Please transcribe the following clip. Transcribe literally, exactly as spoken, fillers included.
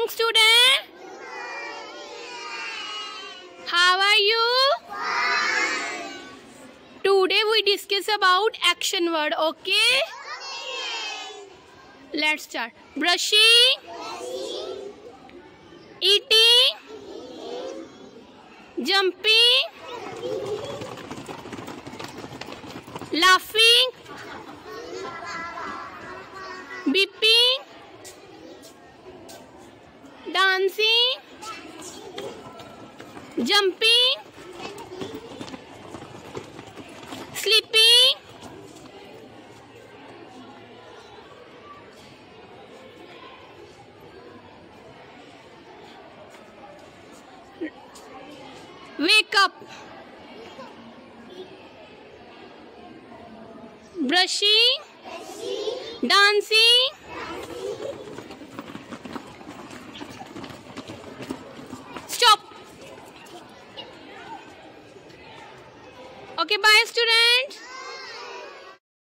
morning, student. How are you? Today we discuss about action word. Okay? Let's start. Brushing, eating, jumping, laughing, beeping, dancing, jumping, sleeping, wake up, brushing, dancing, stop. Okay, bye students.